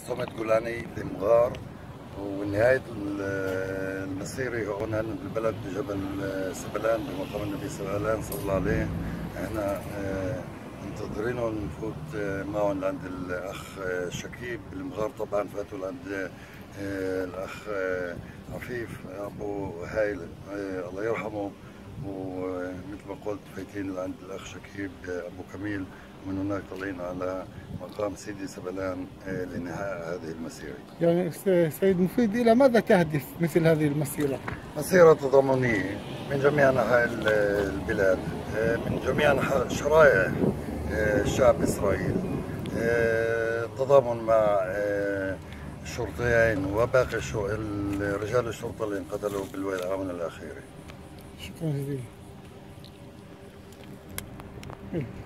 صمت جولاني لمغار، ونهاية المسيرة هنا بالبلد بجبل سبلان بمقام النبي سبلان صلى الله عليه. احنا منتظرينهم نفوت معهم لعند الأخ شكيب بالمغار. طبعا فاتوا لعند الأخ عفيف أبو هايل الله يرحمه، ومثل ما قلت فايتين لعند الأخ شكيب أبو كميل، ومن هناك طالعين على مقام سيدي سبلان لإنهاء هذه المسيرة. يعني سيد مفيد، إلى ماذا تهدف مثل هذه المسيرة؟ مسيرة تضامنية من جميع أنحاء البلاد، من جميع أنحاء شرائح شعب إسرائيل، تضامن مع الشرطيين وباقي رجال الشرطة اللي انقتلوا بالآونة الأخيرة. شكرا جزيلا.